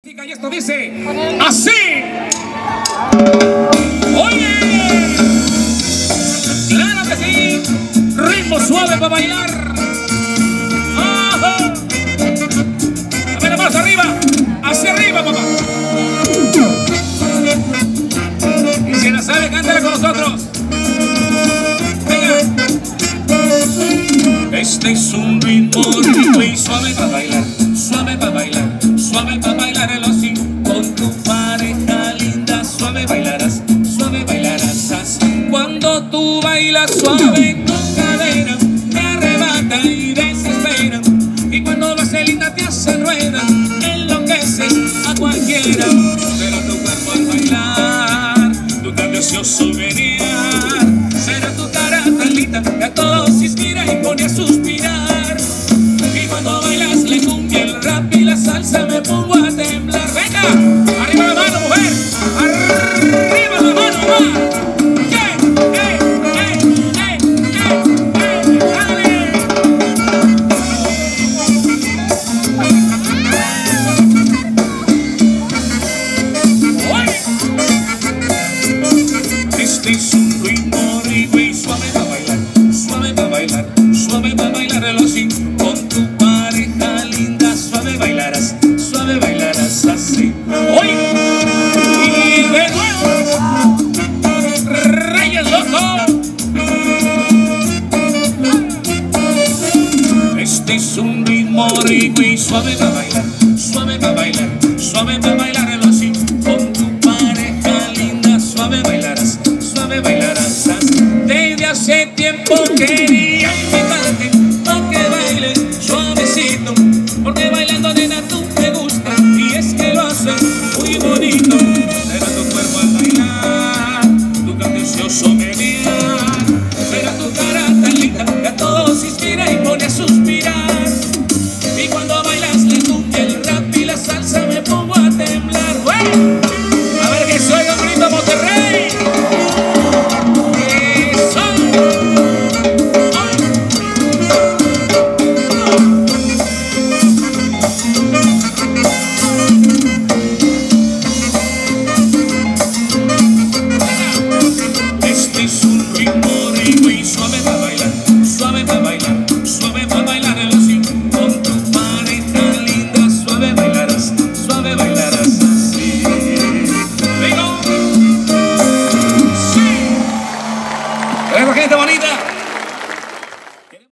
Y esto dice así. Oye, claro que sí, ritmo suave para bailar. Ajá. A ver, más arriba, hacia arriba, papá. Y si la sabe, cántala con nosotros. Venga. Este es un ritmo rico y suave para bailar, suave para bailar, suave para bailar el así. Con tu pareja linda, suave bailarás así. Cuando tú bailas suave, tu cadera te arrebata y desespera. Y cuando lo hace linda te hace rueda, enloqueces a cualquiera. Será tu cuerpo al bailar, tu tan deseoso venir. Será tu cara tan linda que a todos inspira y pone a suspirar. Y cuando bailas la cumbia, el rap y la salsa me pongo a temblar. ¡Venga! ¡Arriba la mano, mujer! ¡Arriba la mano, mamá! Este es un ritmo rico y suave para bailar, suave para bailar, suave para bailar el así. Con tu pareja linda, suave bailarás así. ¡Hoy! Y de nuevo, Reyes Locos. Este es un ritmo rico y suave para bailar,